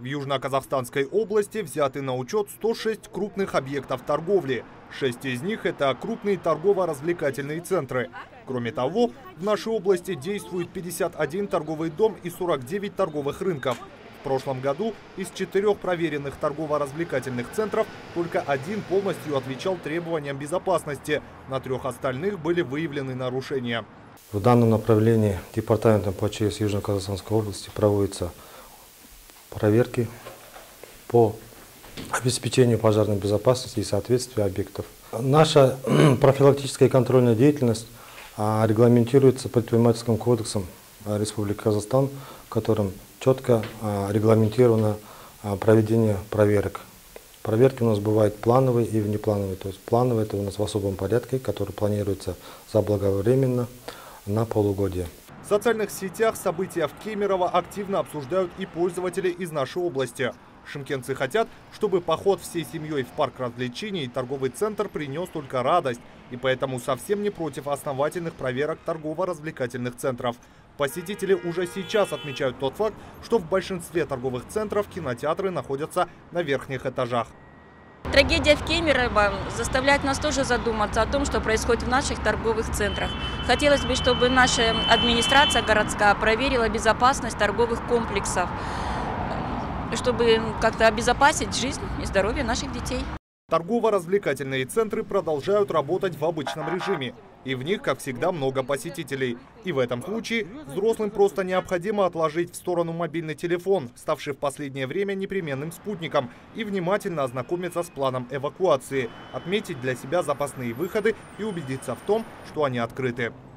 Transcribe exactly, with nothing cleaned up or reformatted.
В Южно-Казахстанской области взяты на учет сто шесть крупных объектов торговли. Шесть из них – это крупные торгово-развлекательные центры. Кроме того, в нашей области действует пятьдесят один торговый дом и сорок девять торговых рынков. В прошлом году из четырех проверенных торгово-развлекательных центров только один полностью отвечал требованиям безопасности. На трех остальных были выявлены нарушения. В данном направлении департаментом по ЧС Южно-Казахстанской области проводятся проверки по обеспечению пожарной безопасности и соответствия объектов. Наша профилактическая и контрольная деятельность регламентируется предпринимательским кодексом Республики Казахстан, которым четко регламентировано проведение проверок. Проверки у нас бывают плановые и внеплановые. То есть плановые — это у нас в особом порядке, который планируется заблаговременно на полугодие. В социальных сетях события в Кемерово активно обсуждают и пользователи из нашей области. Шымкентцы хотят, чтобы поход всей семьей в парк развлечений и торговый центр принес только радость, и поэтому совсем не против основательных проверок торгово-развлекательных центров. Посетители уже сейчас отмечают тот факт, что в большинстве торговых центров кинотеатры находятся на верхних этажах. Трагедия в Кемерово заставляет нас тоже задуматься о том, что происходит в наших торговых центрах. Хотелось бы, чтобы наша администрация городская проверила безопасность торговых комплексов, чтобы как-то обезопасить жизнь и здоровье наших детей. Торгово-развлекательные центры продолжают работать в обычном режиме. И в них, как всегда, много посетителей. И в этом случае взрослым просто необходимо отложить в сторону мобильный телефон, ставший в последнее время непременным спутником, и внимательно ознакомиться с планом эвакуации, отметить для себя запасные выходы и убедиться в том, что они открыты.